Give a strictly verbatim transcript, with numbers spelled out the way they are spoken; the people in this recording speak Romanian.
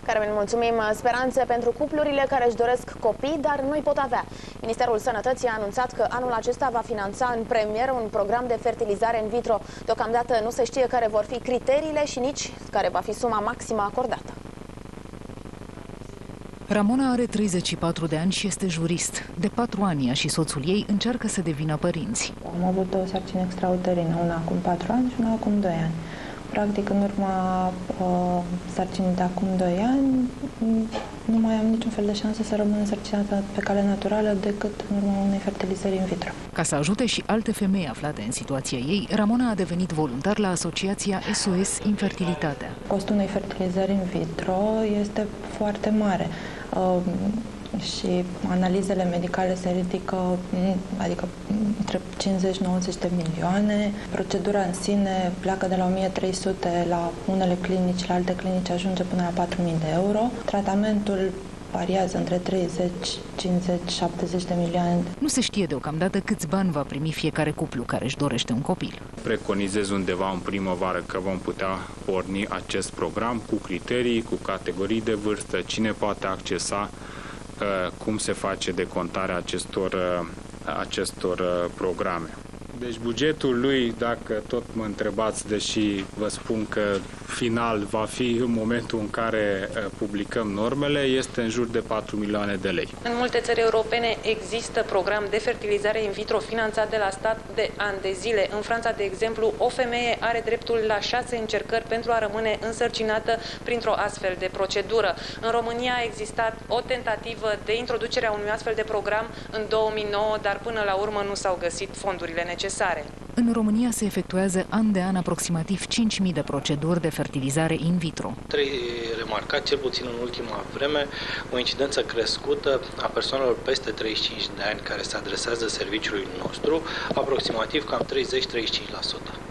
Carmen, mulțumim. Speranțe pentru cuplurile care își doresc copii, dar nu-i pot avea. Ministerul Sănătății a anunțat că anul acesta va finanța în premieră un program de fertilizare in vitro. Deocamdată nu se știe care vor fi criteriile și nici care va fi suma maximă acordată. Ramona are treizeci și patru de ani și este jurist. De patru ani ea și soțul ei încearcă să devină părinți. Am avut două sarcini extrauterină, una acum patru ani și una acum doi ani. Practic, în urma uh, sarcinii de acum doi ani, nu mai am niciun fel de șansă să rămân însărcinată pe cale naturală decât în urma unei fertilizări in vitro. Ca să ajute și alte femei aflate în situația ei, Ramona a devenit voluntar la asociația S O S Infertilitatea. Costul unei fertilizări in vitro este foarte mare. Uh, și analizele medicale se ridică, adică între cincizeci nouăzeci de milioane. Procedura în sine pleacă de la o mie trei sute la unele clinici, la alte clinici ajunge până la patru mii de euro. Tratamentul variază între treizeci, cincizeci, șaptezeci de milioane. Nu se știe deocamdată câți bani va primi fiecare cuplu care își dorește un copil. Preconizez undeva în primăvară că vom putea porni acest program cu criterii, cu categorii de vârstă, cine poate accesa, cum se face decontarea acestor, acestor programe. Deci bugetul lui, dacă tot mă întrebați, deși vă spun că final va fi în momentul în care publicăm normele, este în jur de patru milioane de lei. În multe țări europene există program de fertilizare in vitro finanțat de la stat de ani de zile. În Franța, de exemplu, o femeie are dreptul la șase încercări pentru a rămâne însărcinată printr-o astfel de procedură. În România a existat o tentativă de introducere a unui astfel de program în două mii nouă, dar până la urmă nu s-au găsit fondurile necesare. În România se efectuează an de an aproximativ cinci mii de proceduri de fertilizare in vitro. Trebuie remarcat, cel puțin în ultima vreme, o incidență crescută a persoanelor peste treizeci și cinci de ani care se adresează serviciului nostru, aproximativ cam treizeci la treizeci și cinci la sută.